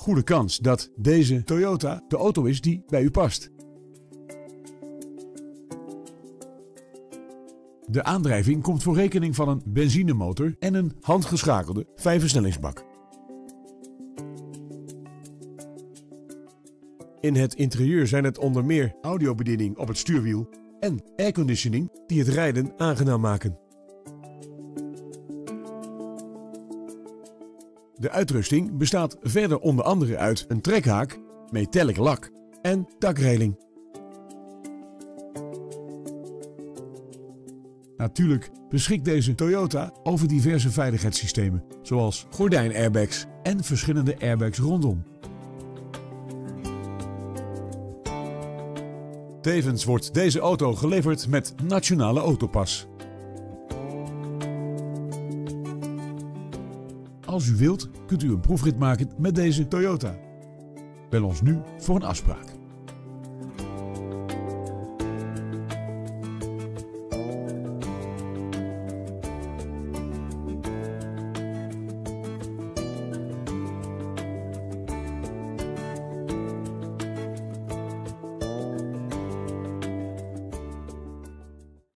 goede kans dat deze Toyota de auto is die bij u past. De aandrijving komt voor rekening van een benzinemotor en een handgeschakelde 5-versnellingsbak. In het interieur zijn het onder meer audiobediening op het stuurwiel en airconditioning die het rijden aangenaam maken. De uitrusting bestaat verder onder andere uit een trekhaak, metallic lak en dakreling. Natuurlijk beschikt deze Toyota over diverse veiligheidssystemen, zoals gordijnairbags en verschillende airbags rondom. Tevens wordt deze auto geleverd met Nationale Autopas. Als u wilt, kunt u een proefrit maken met deze Toyota. Bel ons nu voor een afspraak.